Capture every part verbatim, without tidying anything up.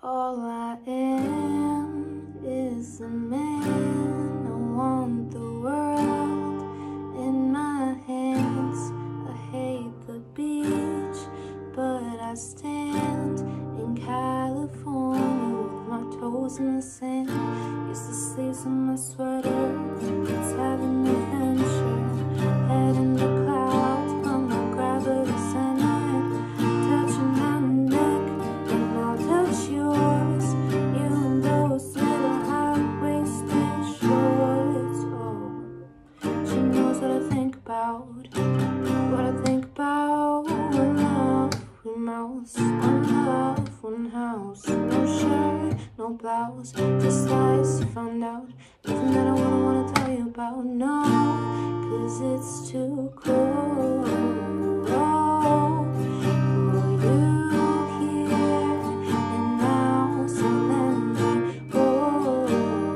All I am is a man. I want the world in my hands. I hate the beach, but I stand in California with my toes in the sand. Use the sleeves of my sweater. Let's have an adventure. Head in the clouds, but my gravity centered. Touching my neck, and I'll touch yours. You and those little high-waisted shorts. Oh, she knows what I think about. What I think about. One love, we mouse. One love, one house. No shirt, no blouse. Just lies you found out. Nothing that I wanna wanna tell you about. No, cause it's too cold for you here and now. So let me hold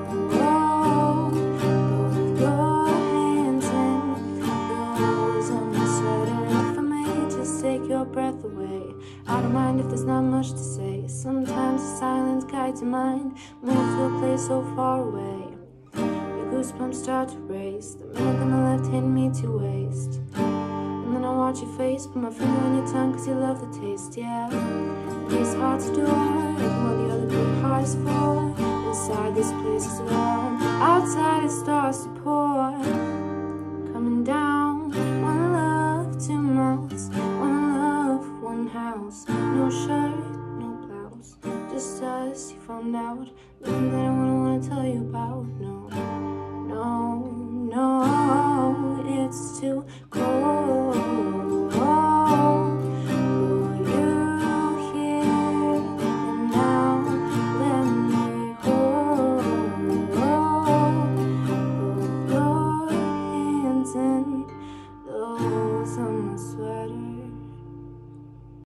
both your hands and those of my sweater. If I may just take your breath away, I don't mind if there's not much to say. Sometimes the silence guides your mind. Move to a place so far away. Your goosebumps start to race the minute that my left hand meets your waist. And then I watch your face, put my finger on your tongue, cause you love the taste, yeah. These hearts adore, and what the other good hearts for. Inside this place is warm, outside it starts to pour. Coming down, one love, two mouths. One love, one house. No shirt, no blouse. Just us, you found out. Nothing that I wanna wanna tell you about.